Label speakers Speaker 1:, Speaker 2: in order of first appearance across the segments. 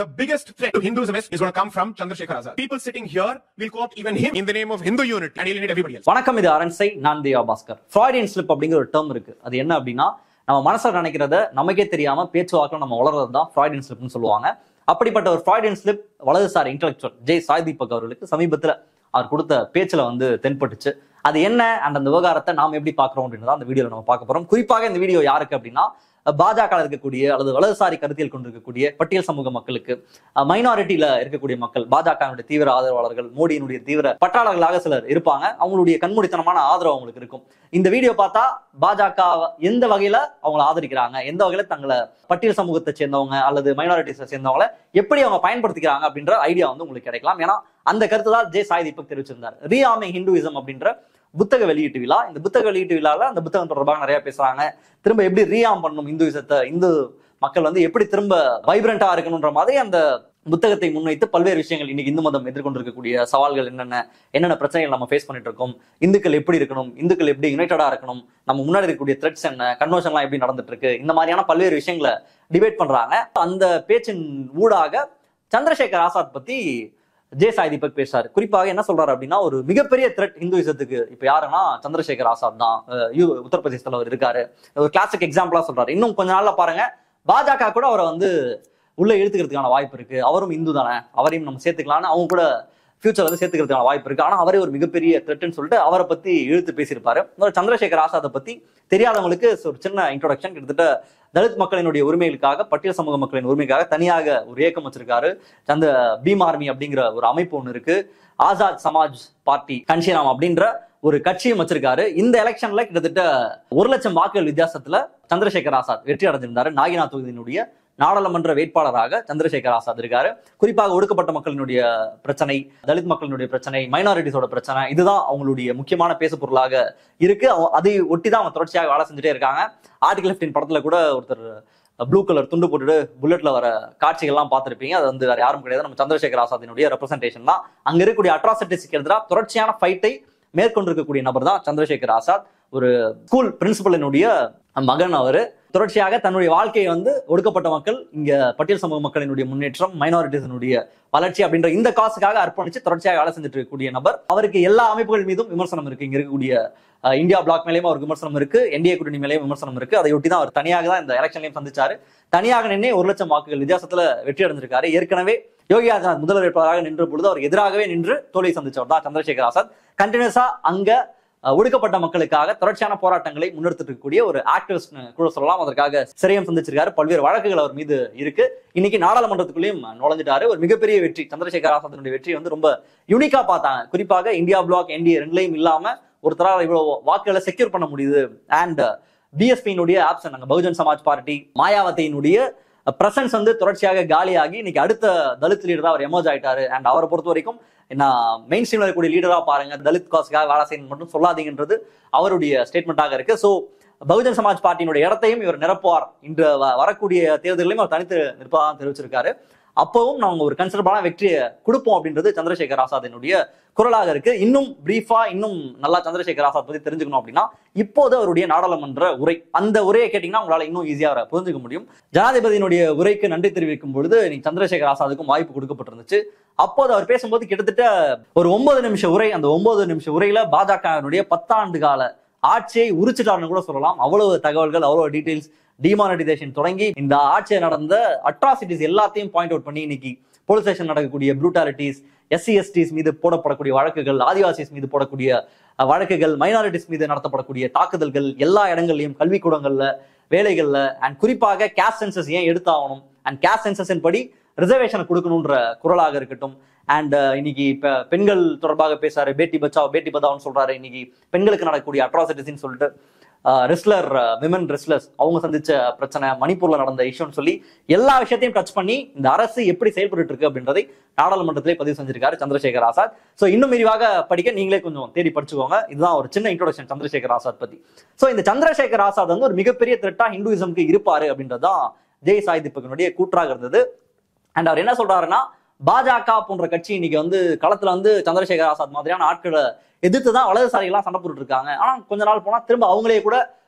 Speaker 1: The biggest threat to Hinduism is going to come from Chandrasekhar Azad. People sitting here will co-opt even him in the name of Hindu unity and alienate everybody else.
Speaker 2: வணக்கம், இது அரண்சை. நான் தியா Bhaskar. Freudian slip அப்படிங்கிற ஒரு term இருக்கு. அது என்ன அப்படின்னா, நம்ம மனசுல நினைக்கிறத நமக்கே தெரியாம பேச்சுவாக்கில் நம்ம வளர்றது தான் ஃப்ராய்டியன் ஸ்லிப்னு சொல்லுவாங்க. அப்படிப்பட்ட ஒரு ஃப்ராய்டியன் ஸ்லிப் வலதுசாரி இன்டெலெக்சுவல் ஜெய் சாய் தீபக் அவர்களுக்கு சமீபத்தில் அவர் கொடுத்த பேச்சுல தென்பட்டுச்சு. அது என்ன அந்த விவகாரத்தை நாம் எப்படி பார்க்குறோம் அப்படின்றத அந்த வீடியோவில் நம்ம பார்க்க போறோம். குறிப்பாக இந்த வீடியோ யாருக்கு அப்படின்னா, பாஜக இருக்கக்கூடிய அல்லது வலதுசாரி கருத்தியல் கொண்டிருக்கக்கூடிய பட்டியல் சமூக மக்களுக்கு, மைனாரிட்டியில இருக்கக்கூடிய மக்கள், பாஜகவினுடைய தீவிர ஆதரவாளர்கள், மோடியினுடைய தீவிர பற்றாளர்களாக சிலர் இருப்பாங்க. அவங்களுடைய கண்மூடித்தனமான ஆதரவு அவங்களுக்கு இருக்கும். இந்த வீடியோ பார்த்தா பாஜக எந்த வகையில அவங்களை ஆதரிக்கிறாங்க, எந்த வகையில தங்களை பட்டியல் சமூகத்தை சேர்ந்தவங்க அல்லது மைனாரிட்டிஸை சேர்ந்தவங்களை எப்படி அவங்க பயன்படுத்திக்கிறாங்க அப்படின்ற ஐடியா உங்களுக்கு கிடைக்கலாம். ஏன்னா அந்த கருத்து தான் ஜெய் சாய் தீபக் தெரிவிச்சிருந்தார். ரீஆர்மிங் ஹிந்துயிசம் அப்படின்ற புத்தக வெளியீட்டு விழா. இந்த புத்தக வெளியீட்டு விழால அந்த புத்தகம் தொடர்பாக நிறைய பேசுறாங்க. திரும்ப எப்படி ரீஆர்ம் பண்ணணும் இந்துயிசத்தை, இந்து மக்கள் எப்படி திரும்ப வைப்ரண்டா இருக்கணும்ன்ற மாதிரி அந்த புத்தகத்தை முன்வைத்து பல்வேறு விஷயங்கள், இன்னைக்கு இந்து மதம் எதிர்கொண்டிருக்கக்கூடிய சவால்கள் என்னென்ன பிரச்சனைகள் நம்ம ஃபேஸ் பண்ணிட்டு இருக்கோம், இந்துக்கள் எப்படி இருக்கணும், இந்துக்கள் எப்படி யுனைடடா இருக்கணும், நம்ம முன்னாடி இருக்கக்கூடிய த்ரெட்ஸ் என்ன, கன்வர்ஷன்லாம் எப்படி நடந்துட்டு இருக்கு, இந்த மாதிரியான பல்வேறு விஷயங்களை டிபேட் பண்றாங்க. அந்த பேச்சின் ஊடாக சந்திரசேகர் ஆசாத் பத்தி ஜெய் சாய் தீபக் பேசுறாரு. குறிப்பாக என்ன சொல்றாரு அப்படின்னா, ஒரு மிகப்பெரிய த்ரெட் இந்துயிசத்துக்கு இப்ப யாருன்னா சந்திரசேகர் ஆசாத் தான். உத்தரப்பிரதேசத்துல அவர் இருக்காரு. ஒரு கிளாசிக் எக்ஸாம்பிளா சொல்றாரு. இன்னும் கொஞ்ச நாள்ல பாருங்க, பாஜக கூட அவரை உள்ள இழுத்துக்கிறதுக்கான வாய்ப்பு இருக்கு. அவரும் இந்து தானே, அவரையும் நம்ம சேர்த்துக்கலாம்னு அவங்க கூட ஃபியூச்சர் சேர்த்துக்கிறதுக்கான வாய்ப்பு இருக்கு. ஆனா அவரே ஒரு மிகப்பெரிய த்ரெட்னு சொல்லிட்டு அவரை பத்தி இழுத்து பேசியிருப்பாரு. சந்திரசேகர் ஆசாத்தை பத்தி தெரியாதவங்களுக்கு ஒரு சின்ன இன்ட்ரோடக்ஷன். கிட்டத்தட்ட தலித் மக்களினுடைய உரிமைகளுக்காக, பட்டியல் சமூக மக்களின் உரிமைக்காக தனியாக ஒரு இயக்கம் வச்சிருக்காரு. அந்த பீம் ஆர்மி அப்படிங்கிற ஒரு அமைப்பு ஒன்று இருக்கு. ஆசாத் சமாஜ் பார்ட்டி கன்ஷிராம் அப்படின்ற ஒரு கட்சியும் வச்சிருக்காரு. இந்த எலெக்ஷன்ல கிட்டத்தட்ட 1,00,000 வாக்குகள் வித்தியாசத்துல சந்திரசேகர் ஆசாத் வெற்றி அடைஞ்சிருந்தாரு. நாகினா தொகுதியினுடைய நாடாளுமன்ற வேட்பாளராக சந்திரசேகர் ஆசாத் இருக்காரு. குறிப்பாக ஒடுக்கப்பட்ட மக்களினுடைய பிரச்சனை, தலித் மக்களினுடைய பிரச்சனை, மைனாரிட்டிஸோட பிரச்சனை, இதுதான் அவங்களுடைய முக்கியமான பேசு பொருளாக இருக்கு. அதை ஒட்டிதான் அவங்க தொடர்ச்சியாக வேலை செஞ்சுட்டே இருக்காங்க. ஆர்டிகல் 15 படத்துல கூட ஒருத்தர் ப்ளூ கலர் துண்டு போட்டுட்டு புல்லட்ல வர காட்சிகள்லாம் பார்த்திருப்பீங்க. அது வேற யாரும் கிடையாது, நம்ம சந்திரசேகர் ஆசாத்தினுடைய ரெப்ரசன்டேஷன் தான். அங்க இருக்கக்கூடிய அட்ராசிட்டிஸ்க்கு எதிராக தொடர்ச்சியான ஃபைட்டை மேற்கொண்டிருக்கக்கூடிய நபர் தான் சந்திரசேகர் ஆசாத். ஒரு ஸ்கூல் பிரின்சிபலினுடைய மகன் அவரு. தொடர்ச்சியாக தன்னுடைய வாழ்க்கையை ஒடுக்கப்பட்ட மக்கள், இங்க பட்டியல் சமூக மக்களினுடைய முன்னேற்றம், மைனாரிட்டிஸினுடைய வளர்ச்சி அப்படின்ற இந்த காசுக்காக அர்ப்பணிச்சு தொடர்ச்சியாக வேலை செஞ்சுட்டு இருக்கக்கூடிய நபர். அவருக்கு எல்லா அமைப்புகள் மீதும் விமர்சனம் இருக்கு. இங்க இருக்கக்கூடிய இந்தியா பிளாக் மேலேயும் அவருக்கு விமர்சனம் இருக்கு, என்டிஏ கூட்டணி மேலேயும் விமர்சனம் இருக்கு. அதையொட்டி தான் அவர் தனியாக தான் இந்த எலெக்ஷன்லையும் சந்திச்சாரு. தனியாக நின்று 1,00,000 வாக்குகள் வித்தியாசத்துல வெற்றி அடைஞ்சிருக்காரு. ஏற்கனவே யோகி ஆதித்யநாத் முதல்வர் வேட்பாளராக நின்ற பொழுது அவர் எதிராகவே நின்று தோல்வி சந்திச்சவர் தான் சந்திரசேகர் ஆசாத். கண்டினியூஸா அங்க ஒடுக்கப்பட்ட மக்களுக்காக தொடர்ச்சியான போராட்டங்களை முன்னெடுத்துட்டு இருக்கக்கூடிய ஒரு ஆக்டிவிஸ்ட் கூட சொல்லலாம். அதற்காக சிறையும் சந்திச்சிருக்காரு. பல்வேறு வழக்குகள் அவர் மீது இருக்கு. இன்னைக்கு நாடாளுமன்றத்துக்குள்ளேயும் நுழைஞ்சிட்டாரு. ஒரு மிகப்பெரிய வெற்றி. சந்திரசேகர் ஆசாத்தினுடைய வெற்றி ரொம்ப யூனிக்கா பார்த்தாங்க. குறிப்பாக இந்தியா பிளாக், என்டிஏ ரெண்டுலையும் இல்லாம ஒருத்தரால் இவ்வளவு வாக்குகளை செக்யூர் பண்ண முடியுது. அண்ட் பிஎஸ்பியினுடைய ஆப்ஷன், அங்க பகுஜன் சமாஜ் பார்ட்டி, மாயாவதியினுடைய பிரசன்ஸ் தொடர்ச்சியாக காலியாகி இன்னைக்கு அடுத்த தலித் லீடரா அவர் எமர்ஜ் ஆயிட்டாரு. அண்ட் அவரை பொறுத்த வரைக்கும் மெயின் ஸ்ட்ரீம்ல இருக்கக்கூடிய லீடரா பாருங்க, தலித் காசுக்காக வேலை செய்யணும் மட்டும் சொல்லாதீங்கன்றது அவருடைய ஸ்டேட்மெண்டாக இருக்கு. சோ பகுஜன் சமாஜ் பார்ட்டியினுடைய இடத்தையும் இவர் நிரப்புவார். இன்று வரக்கூடிய தேர்தலையும் அவர் தனித்து நிற்பதாக தெரிவிச்சிருக்காரு. அப்பவும் நாங்க ஒரு கன்சிடரபிளான வெற்றியை கொடுப்போம் அப்படின்றது சந்திரசேகர் ஆசாத்தினுடைய குரலாக இருக்கு. இன்னும் பிரீஃபா, இன்னும் நல்லா சந்திரசேகர் ஆசாத் பத்தி தெரிஞ்சுக்கணும் அப்படின்னா, இப்போது அவருடைய நாடாளுமன்ற உரை, அந்த உரையை கேட்டீங்கன்னா உங்களால இன்னும் ஈஸியா புரிஞ்சுக்க முடியும். ஜனாதிபதியினுடைய உரைக்கு நன்றி தெரிவிக்கும் பொழுது சந்திரசேகர் ஆசாத்துக்கும் வாய்ப்பு கொடுக்கப்பட்டிருந்துச்சு. அப்போது அவர் பேசும்போது கிட்டத்தட்ட ஒரு 9 நிமிஷ உரை. அந்த 9 நிமிஷ உரையில பாஜகவினுடைய 10 ஆண்டு கால ஆட்சியை உரிச்சிட்டாருன்னு கூட சொல்லலாம். அவ்வளவு தகவல்கள், அவ்வளவு டீடைல்ஸ், டிமானிட்டைசேஷன் தொடங்கி இந்த ஆட்சியை நடந்த அட்ராசிட்டிஸ் எல்லாத்தையும் பாயிண்ட் அவுட் பண்ணி, இன்னைக்கு போலீஸ் ஸ்டேஷன் நடக்கக்கூடிய ப்ரூட்டாலிட்டிஸ், SC/STs மீது போடப்படக்கூடிய வழக்குகள், ஆதிவாசிஸ் மீது போடக்கூடிய வழக்குகள், மைனாரிட்டிஸ் மீது நடத்தப்படக்கூடிய தாக்குதல்கள், எல்லா இடங்கள்லையும், கல்விக்கூடங்கள்ல, வேலைகள்ல, அண்ட் குறிப்பாக கேஸ்ட் சென்சஸ் ஏன் எடுத்தாகணும், அண்ட் கேஸ்ட் சென்சஸின் படி ரிசர்வேஷனை கொடுக்கணும்ன்ற குரலாக இருக்கட்டும். அண்ட் இன்னைக்கு பெண்கள் தொடர்பாக பேசுறாரு, பேட்டி பச்சாவ் பேட்டி பதாவ்னு சொல்றாரு. இன்னைக்கு பெண்களுக்கு நடக்கக்கூடிய அட்ராசிட்டிஸ்ன்னு சொல்லிட்டு ரெஸ்லர், விமன் ரெஸ்லர்ஸ் அவங்க சந்திச்ச பிரச்சனை, மணிப்பூர்ல நடந்த இஷ்யூன்னு சொல்லி எல்லா விஷயத்தையும் டச் பண்ணி இந்த அரசு எப்படி செயல்பட்டு இருக்கு அப்படின்றதை நாடாளுமன்றத்திலே பதிவு செஞ்சிருக்காரு சந்திரசேகர் ஆசாத். சோ இன்னும் விரிவாக படிக்க நீங்களே கொஞ்சம் தேடி படிச்சுக்கோங்க. இதுதான் ஒரு சின்ன இன்ட்ரோடக்ஷன் சந்திரசேகர் ஆசாத் பத்தி. சோ இந்த சந்திரசேகர் ஆசாத் ஒரு மிகப்பெரிய த்ரெட்டா ஹிந்துயிசம்க்கு இருப்பாரு அப்படின்றதுதான் ஜெய் சாய் தீபக்கினுடைய கூற்றாக இருந்தது. அண்ட் அவர் என்ன சொல்றாருன்னா, பாஜக போன்ற கட்சி இன்னைக்கு களத்துல சந்திரசேகர் ஆசாத் மாதிரியான ஆட்களை எதிர்த்துதான் வலதுசாரிகள்லாம் சண்டை போட்டு இருக்காங்க. ஆனா கொஞ்ச நாள் போனா திரும்ப அவங்களே கூட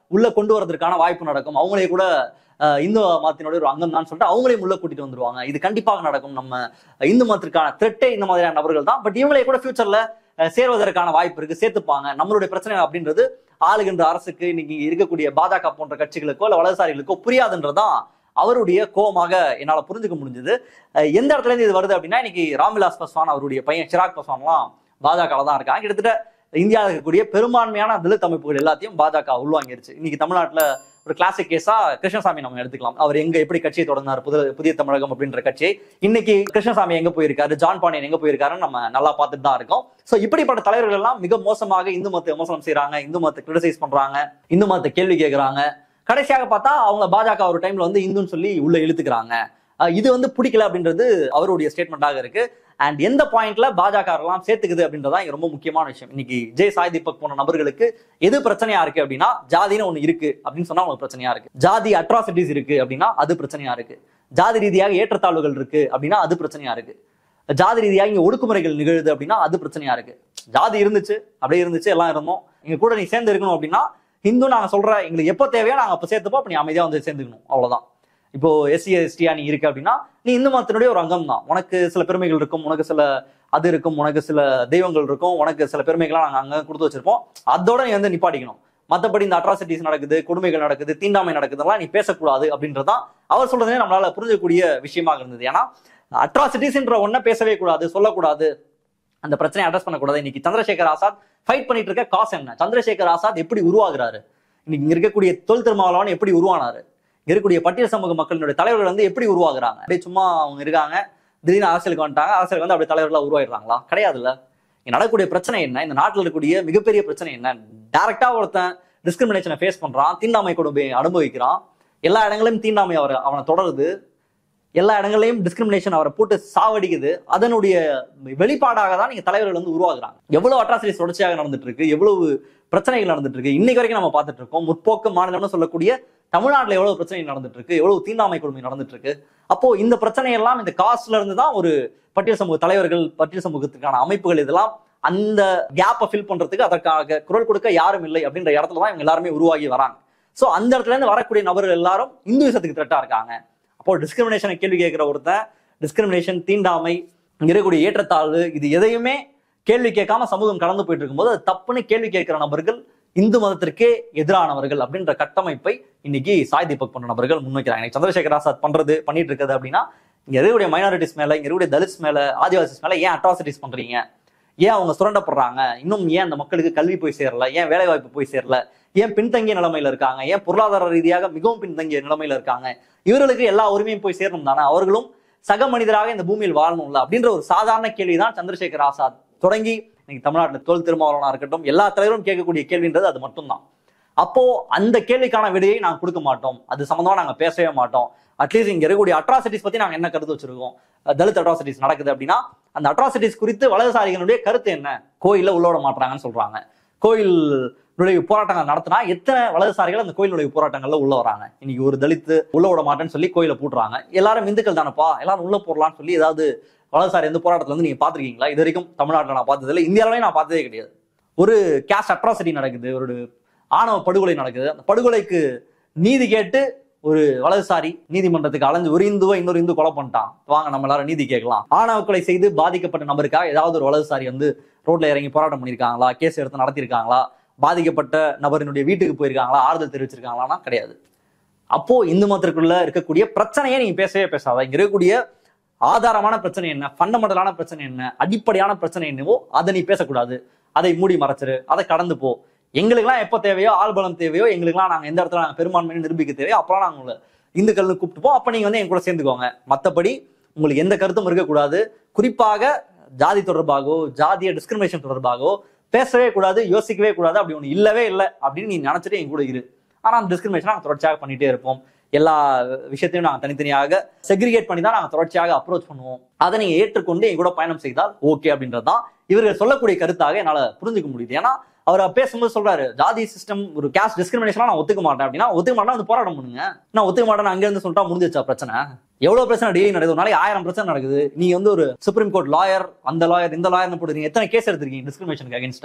Speaker 2: உள்ள கொண்டு வரதுக்கான வாய்ப்பு நடக்கும். அவங்களே கூட இந்து மதத்தினுடைய ஒரு அங்கம் தான் சொல்லிட்டு அவங்களையும் உள்ள கூட்டிட்டு வந்துருவாங்க. இது கண்டிப்பாக நடக்கும். நம்ம இந்து மதத்திற்கான த்ரெட்டே இந்த மாதிரியான நபர்கள் தான். பட் இவங்களே கூட ஃபியூச்சர்ல சேர்வதற்கான வாய்ப்பு இருக்கு, சேர்த்துப்பாங்க. நம்மளுடைய பிரச்சனை அப்படின்றது ஆளுகின்ற அரசுக்கு, இன்னைக்கு இருக்கக்கூடிய பாஜக போன்ற கட்சிகளுக்கோ இல்ல வலதுசாரிகளுக்கோ புரியாதுன்றதான் அவருடைய கோபமாக என்னால புரிஞ்சுக்க முடிஞ்சது. எந்த இடத்துல இருந்து இது வருது அப்படின்னா, இன்னைக்கு ராம்விலாஸ் பாஸ்வான் அவருடைய பையன் சிராக் பாஸ்வான்லாம் பாஜக தான் இருக்காங்க. கிட்டத்தட்ட இந்தியாவில் இருக்கக்கூடிய பெரும்பான்மையான தலித் அமைப்புகள் எல்லாத்தையும் பாஜக உள்வாங்கிருச்சு. இன்னைக்கு தமிழ்நாட்டுல ஒரு கிளாசிக் கேஸா கிருஷ்ணசாமி நம்ம எடுத்துக்கலாம். அவர் எப்படி கட்சியை தொடங்கினார், புதிய தமிழகம் அப்படின்ற கட்சியை. இன்னைக்கு கிருஷ்ணசாமி எங்க போயிருக்காரு, ஜான் பாண்டியன் எங்க போயிருக்காருன்னு நம்ம நல்லா பார்த்துட்டு தான் இருக்கோம். சோ இப்படிப்பட்ட தலைவர்கள் எல்லாம் மிக மோசமாக இந்து மதத்தை விமர்சனம் செய்யறாங்க, இந்து மதத்தை கிரிட்டிசைஸ் பண்றாங்க, இந்து மதத்தை கேள்வி கேட்கறாங்க. கடைசியாக பார்த்தா அவங்க பாஜக ஒரு டைம்ல இந்துன்னு சொல்லி உள்ள இழுத்துக்கிறாங்க. இது பிடிக்கல அப்படின்றது அவருடைய ஸ்டேட்மெண்டாக இருக்கு. அண்ட் எந்த பாயிண்ட்ல பாஜக எல்லாம் சேர்த்துக்குது அப்படின்றதான் ரொம்ப முக்கியமான விஷயம். இன்னைக்கு சாய் தீபக் போன நபர்களுக்கு எது பிரச்சனையா இருக்கு அப்படின்னா, ஜாதின்னு ஒண்ணு இருக்கு அப்படின்னு சொன்னா உங்களுக்கு பிரச்சனையா இருக்கு. ஜாதி அட்ராசிட்டிஸ் இருக்கு அப்படின்னா அது பிரச்சனையா இருக்கு. ஜாதி ரீதியாக ஏற்றத்தாழ்வுகள் இருக்கு அப்படின்னா அது பிரச்சனையா இருக்கு. ஜாதி ரீதியாக இங்க ஒடுக்குமுறைகள் நிகழுது அப்படின்னா அது பிரச்சனையா இருக்கு. ஜாதி இருந்துச்சு, அப்படியே இருந்துச்சு, எல்லாம் இருந்தோம், இங்க கூட நீ சேர்ந்து இருக்கணும் அப்படின்னா ஹிந்து நாங்க சொல்ற எங்களுக்கு எப்போ தேவையோ நாங்க அப்ப சேர்த்துப்போம், அப்ப நீ அமைதியா சேர்ந்துக்கணும், அவ்வளவுதான். இப்போ எஸ்சி எஸ்டியா நீ இருக்கு அப்படின்னா நீ இந்து மதத்தினுடைய ஒரு அங்கம் தான். உனக்கு சில பெருமைகள் இருக்கும், உனக்கு சில அது இருக்கும், உனக்கு சில தெய்வங்கள் இருக்கும், உனக்கு சில பெருமைகள்லாம் நாங்க அங்க கொடுத்து வச்சிருப்போம். அதோட நீ நிப்பாட்டிக்கணும். மற்றபடி இந்த அட்ராசிட்டிஸ் நடக்குது, கொடுமைகள் நடக்குது, தீண்டாமை நடக்குதுலாம் நீ பேசக்கூடாது அப்படின்றதான் அவர் சொல்றதே நம்மளால புரிஞ்சக்கூடிய விஷயமாக இருந்தது. ஏன்னா அட்ராசிட்டிஸ்ன்ற ஒன்ன பேசவே கூடாது, சொல்லக்கூடாது, அந்த பிரச்சனையை அட்ரஸ் பண்ணக்கூடாது. இன்னைக்கு சந்திரசேகர் ஆசாத் ஃபைட் பண்ணிட்டு இருக்க காசு என்ன? சந்திரசேகர் ஆசாத் எப்படி உருவாகுறாரு? இன்னைக்கு இங்க இருக்கக்கூடிய தொல் திருமாவளவன் எப்படி உருவானாரு? இருக்கக்கூடிய பட்டியல் சமூக மக்களினுடைய தலைவர்கள் எப்படி உருவாகுறாங்க? அப்படியே சும்மா அவங்க இருக்காங்க, திடீர்னு அரசியலுக்கு வந்துட்டாங்க, அரசியலுக்கு அப்படியே தலைவர்களா உருவாயிடுறாங்களா? கிடையாதுல்ல. நடக்கக்கூடிய பிரச்சனை என்ன? இந்த நாட்டில் இருக்கக்கூடிய மிகப்பெரிய பிரச்சனை என்ன? டைரக்டா ஒருத்தன் டிஸ்கிரிமினேஷனை ஃபேஸ் பண்றான், தீண்டாமை கொடுமை அனுபவிக்கிறான், எல்லா இடங்களையும் தீண்டாமை அவனை தொடருது, எல்லா இடங்களையும் டிஸ்கிரிமினேஷன் அவரை போட்டு சாவடிக்குது. அதனுடைய வெளிப்பாடாக தான் நீங்க தலைவர்கள் உருவாகுறாங்க. எவ்வளவு அட்ராசிட்டிஸ் தொடர்ச்சியாக நடந்துட்டு இருக்கு, எவ்வளவு பிரச்சனைகள் நடந்துட்டு இருக்கு, இன்னைக்கு வரைக்கும் நம்ம பார்த்துட்டு இருக்கோம். முற்போக்கு மாநிலம்னு சொல்லக்கூடிய தமிழ்நாட்டில் எவ்வளவு பிரச்சனை நடந்துட்டு இருக்கு, எவ்வளவு தீண்டாமை கொடுமை நடந்துட்டு இருக்கு. அப்போ இந்த பிரச்சனை எல்லாம் இந்த காஸ்ட்ல இருந்து தான் ஒரு பட்டியல் சமூக தலைவர்கள், பட்டியல் சமூகத்துக்கான அமைப்புகள் இதெல்லாம் அந்த கேப்பை ஃபில் பண்றதுக்கு அதற்காக குரல் கொடுக்க யாரும் இல்லை அப்படின்ற இடத்துல தான் இவங்க எல்லாருமே உருவாகி வராங்க. சோ அந்த இடத்துல இருந்து வரக்கூடிய நபர்கள் எல்லாரும் இந்துவிசத்துக்கு த்ரெட்டா இருக்காங்க. அப்போ டிஸ்கிரிமினேஷனை கேள்வி கேட்கிற ஒருத்தன், டிஸ்கிரிமினேஷன், தீண்டாமை, இருக்கக்கூடிய ஏற்றத்தாழ்வு, இது எதையுமே கேள்வி கேட்காம சமூகம் கடந்து போயிட்டு இருக்கும்போது அது தப்புன்னு கேள்வி கேட்கிற நபர்கள் இந்து மதத்திற்கே எதிரானவர்கள் அப்படின்ற கட்டமைப்பை இன்னைக்கு சாய் தீபக் போன்ற நபர்கள் முன்வைக்கிறாங்க. சந்திரசேகர் ஆசாத் பண்ணிட்டு இருக்குது அப்படின்னா, இங்க இருக்கக்கூடிய மைனாரிட்டிஸ் மேல, இங்க இருக்கக்கூடிய தலித்ஸ் மேல, ஆதிவாசிஸ் மேல ஏன் அட்ராசிட்டிஸ் பண்றீங்க? ஏன் அவங்க சுரண்டப்படுறாங்க? இன்னும் ஏன் அந்த மக்களுக்கு கல்வி போய் சேரல? ஏன் வேலை வாய்ப்பு போய் சேரல? ஏன் பின்தங்கிய நிலைமையில இருக்காங்க? ஏன் பொருளாதார ரீதியாக மிகவும் பின்தங்கிய நிலைமையில இருக்காங்க? இவர்களுக்கு எல்லா உரிமையும் போய் சேரணும் தானே? அவர்களும் சக மனிதராக இந்த பூமியில் வாழணும்ல அப்படின்ற ஒரு சாதாரண கேள்விதான் சந்திரசேகர் ஆசாத் தொடங்கி இன்னைக்கு தமிழ்நாட்டில் தொல் திருமாவளவனா இருக்கட்டும், எல்லா தலைவரும் கேட்கக்கூடிய கேள்வின்றது அது மட்டும்தான். அப்போ அந்த கேள்விக்கான விடையை நாங்க கொடுக்க மாட்டோம், அது சம்பந்தமா நாங்க பேசவே மாட்டோம். அட்லீஸ்ட் இங்க இருக்கக்கூடிய அட்ராசிட்டிஸ் பத்தி நாங்க என்ன கருத்து வச்சிருக்கோம்? தலித் அட்ராசிட்டிஸ் நடக்குது அப்படின்னா அந்த அட்ராசிட்டிஸ் குறித்து வலதுசாரிகளுடைய கருத்து என்ன? கோயில்ல உள்ளோட மாட்டாங்கன்னு சொல்றாங்க. கோயில் நுழைவு போராட்டங்கள் நடத்தினா எத்தனை வலதுசாரிகள் அந்த கோயில் நுழைவு போராட்டங்கள்ல உள்ள வராங்க? இன்னைக்கு ஒரு தலித்து உள்ள விட மாட்டேன்னு சொல்லி கோயிலை பூட்டுறாங்க. எல்லாரும் இந்துக்கள் தானப்பா, எல்லாரும் உள்ள போடலாம்னு சொல்லி ஏதாவது வலதுசாரி போராட்டத்துல நீங்க பாத்திருக்கீங்களா? இது வரைக்கும் தமிழ்நாட்டில் நான் பார்த்தது இல்லை, இந்தியாவிலே நான் பார்த்ததே கிடையாது. ஒரு கேஸ்ட் அட்ராசிட்டி நடக்குது, ஒரு ஆணவ படுகொலை நடக்குது. அந்த படுகொலைக்கு நீதி கேட்டு ஒரு வலதுசாரி நீதிமன்றத்துக்கு அலைஞ்சு ஒரு இந்துவை இன்னொரு இந்து கொலை பண்ணிட்டான், வாங்க நம்ம எல்லாரும் நீதி கேட்கலாம். ஆணவ கொலை செய்து பாதிக்கப்பட்ட நபருக்காக ஏதாவது ஒரு வலதுசாரி ரோட்ல இறங்கி போராட்டம் பண்ணியிருக்காங்களா? கேஸ் எடுத்து நடத்திருக்காங்களா? பாதிக்கப்பட்ட நபரினுடைய வீட்டுக்கு போயிருக்காங்களா? ஆறுதல் தெரிவிச்சிருக்காங்களான்னா கிடையாது. அப்போ இந்து மதத்திற்குள்ள இருக்கக்கூடிய பிரச்சனையே நீங்க பேசவே பேசாத. இங்க இருக்கக்கூடிய ஆதாரமான பிரச்சனை என்ன, ஃபண்டமெண்டலான பிரச்சனை என்ன, அடிப்படையான பிரச்சனை என்னவோ அதை நீ பேசக்கூடாது. அதை மூடி மறைச்சிரு, அதை கடந்து போ. எங்களுக்கெல்லாம் எப்போ தேவையோ, ஆள்பலம் தேவையோ, எங்களுக்கெல்லாம் நாங்கள் எந்த இடத்துல நாங்கள் பெரும்பான்மையை நிரூபிக்க தேவையோ அப்பெல்லாம் நாங்கள் உங்களை இந்துக்கள்னு கூப்பிட்டுப்போம். அப்போ நீங்கள் என் கூட சேர்ந்துக்கோங்க. மற்றபடி உங்களுக்கு எந்த கருத்தும் இருக்கக்கூடாது. குறிப்பாக ஜாதி தொடர்பாகவோ, ஜாதிய டிஸ்கிரிமினேஷன் தொடர்பாகவோ பேசவே கூடாது, யோசிக்கவே கூடாது. அப்படி ஒன்று இல்லவே இல்லை அப்படின்னு நீ நினைச்சிட்டு என் கூட இரு. ஆனால் அந்த டிஸ்கிரிமினேஷன் நாங்கள் தொடர்ச்சியாக பண்ணிட்டே இருப்போம். எல்லா விஷயத்தையும் நாங்கள் தனித்தனியாக செக்ரிகேட் பண்ணி தான் நாங்கள் தொடர்ச்சியாக அப்ரோச் பண்ணுவோம். அதை நீங்க ஏற்றுக்கொண்டு என் கூட பயணம் செய்தால் ஓகே அப்படின்றதுதான் இவர்கள் சொல்லக்கூடிய கருத்தாக என்னால புரிஞ்சுக்க முடியுது. ஏன்னா அவர் பேசும்போது சொல்றாரு, ஜாதி சிஸ்டம், ஒரு கேஸ்ட் டிஸ்கிரிமினேஷன் நான் ஒத்துக்க மாட்டேன் அப்படின்னா, ஒத்துக்க மாட்டேன் போராட்டம் பண்ணுங்க. நான் ஒத்துக்க மாட்டேன் அங்க இருந்து சொல்லிட்டா முடிஞ்சிச்சா பிரச்சனை? எவ்வளவு பிரச்சனை டெய்லி நடக்குது, ஒரு நாளைக்கு 1000 பிரச்சனை நடக்குது. நீங்க ஒரு சுப்ரீம் கோர்ட் லாயர், அந்த லாயர் இந்த லாயர்னு போடுறீங்க. எத்தனை கேஸ் எடுத்திருக்கீங்க டிஸ்கிரிமினேஷனுக்கு அகேன்ஸ்டா?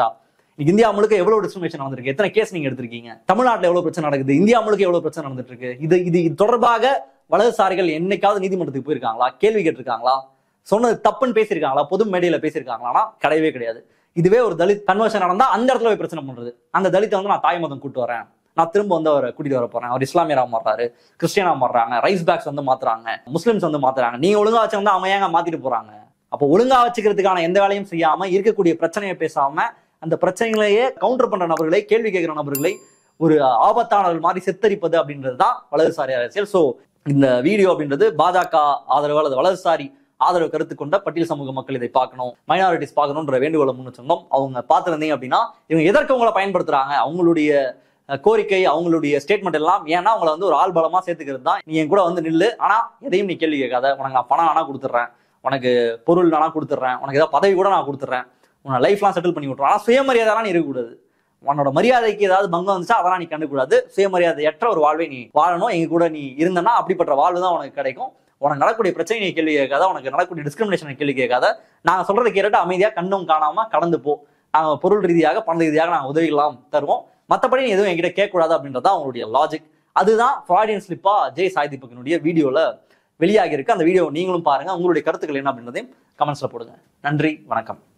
Speaker 2: இந்தியா முழுக்க எவ்வளவு டிஸ்கிரிமினேஷன் நடந்திருக்கு, எத்தனை கேஸ் நீங்க எடுத்திருக்கீங்க, தமிழ்நாட்டுல எவ்வளவு பிரச்சனை நடக்குது, இந்தியா முழுக்க எவ்வளவு பிரச்சனை நடந்துட்டு இருக்கு. இது தொடர்பாக வலதுசாரிகள் என்னைக்காவது நீதிமன்றத்துக்கு போயிருக்காங்களா, கேள்வி கேட்டிருக்காங்களா, சொன்னது தப்புன்னு பேசியிருக்காங்களா, பொது மேடையில பேசியிருக்காங்களா? கிடையவே கிடையாது. இதுவே ஒரு தலித் கன்வர்ஷன் நடந்தா அந்த இடத்துல போய் பிரச்சனை பண்றது. அந்த தலித்தை வந்து நான் தாய் மதம் கூட்டு வரேன், நான் திரும்ப வந்து அவரை கூட்டிட்டு வர போறேன், அவர் இஸ்லாமியரா மாறுறாரு, கிறிஸ்டியனா மாறுறாங்க, ரைஸ் பேக்ஸ் வந்து மாத்துறாங்க, முஸ்லிம்ஸ் வந்து மாத்துறாங்க, நீங்க ஒழுங்கா வச்சிருந்தா அவங்க ஏங்க மாத்திட்டு போறாங்க? அப்போ ஒழுங்கா வச்சுக்கிறதுக்கான எந்த வேலையும் செய்யாம இருக்கக்கூடிய பிரச்சனையை பேசாம அந்த பிரச்சனைகளையே கவுண்டர் பண்ற நபர்களை, கேள்வி கேட்கிற நபர்களை ஒரு ஆபத்தானவர்கள் மாதிரி சித்தரிப்பது அப்படின்றதுதான் வலதுசாரி அரசியல். சோ இந்த வீடியோ அப்படின்றது பாஜக ஆதரவு அல்லது வலதுசாரி ஆதரவு கருத்து கொண்ட பட்டியல் சமூக மக்கள் இதை பார்க்கணும், மைனாரிட்டிஸ் பார்க்கணும்ன்ற வேண்டுகோளை முன்னு சொன்னோம். அவங்க பார்த்துருந்தீங்க அப்படின்னா இவங்க எதற்கு அவங்களை பயன்படுத்துறாங்க, அவங்களுடைய கோரிக்கை, அவங்களுடைய ஸ்டேட்மெண்ட் எல்லாம் ஏன்னா அவங்களை வந்து ஒரு ஆள் பலமா சேர்த்துக்கிறது தான். நீ என் கூட வந்து நில்லு, ஆனா எதையும் நீ கேள்வி கேட்காத, உனக்கு நான் பணம் ஆனா கொடுத்துட்றேன், உனக்கு பொருள் ஆனா கொடுத்துட்றேன், உனக்கு ஏதாவது பதவி கூட நான் கொடுத்துட்றேன், உன்னை லைஃப்லாம் செட்டில் பண்ணி விட்டுறேன், ஆனா சுயமரியாதைலாம் நீ இருக்கக்கூடாது, உன்னோட மரியாதைக்கு ஏதாவது பங்கம் வந்துச்சா அதெல்லாம் நீ கண்டுக்கூடாது, சுயமரியாதையற்ற ஒரு வாழ்வை நீ வாழணும், எங்க கூட நீ இருந்தனா அப்படிப்பட்ட வாழ்வு தான் உனக்கு கிடைக்கும், உனக்கு நடக்கக்கூடிய பிரச்சனை நீ கேள்வி கேட்காத, உனக்கு நடக்கக்கூடிய டிஸ்கிரிமினேஷன் கேள்வி கேட்காத, நாங்க சொல்றதை கேட்டு அமைதியா கண்ணும் காணாம கடந்து போ, நாங்க பொருள் ரீதியாக பண ரீதியாக நாங்க உதவிகளாம் தருவோம், மற்றபடி நீ எதுவும் என்கிட்ட கேட்கக்கூடாது அப்படின்றதான் அவங்களுடைய லாஜிக். அதுதான் ஃப்ராய்டியன் ஸ்லிப்பா ஜெய் சாய் தீபக்கினுடைய வீடியோல வெளியாகி இருக்கு. அந்த வீடியோ நீங்களும் பாருங்க, உங்களுடைய கருத்துக்கள் என்ன அப்படின்றதையும் கமெண்ட்ஸ்ல போடுங்க. நன்றி, வணக்கம்.